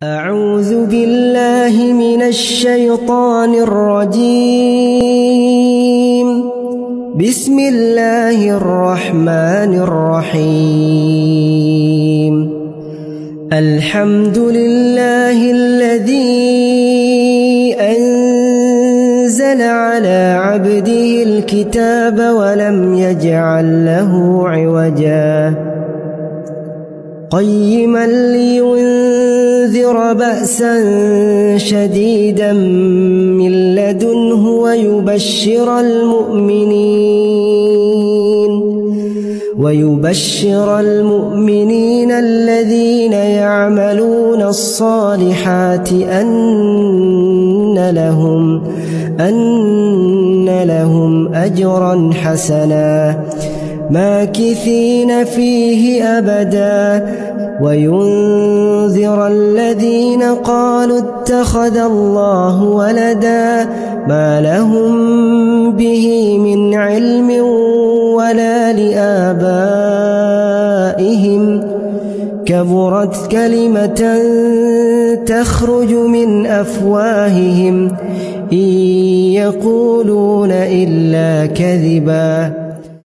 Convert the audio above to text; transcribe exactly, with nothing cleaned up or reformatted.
أعوذ بالله من الشيطان الرجيم. بسم الله الرحمن الرحيم. الحمد لله الذي أنزل على عبده الكتاب ولم يجعل له عوجا قيما لينذر بأسا شديدا من لدنه ويبشر المؤمنين ويبشر المؤمنين الذين يعملون الصالحات أن لهم أن لهم أجرا حسنا ماكثين فيه أبدا وينذر الذين قالوا اتخذ الله ولدا ما لهم به من علم ولا لآبائهم كبرت كلمة تخرج من أفواههم إن يقولون إلا كذبا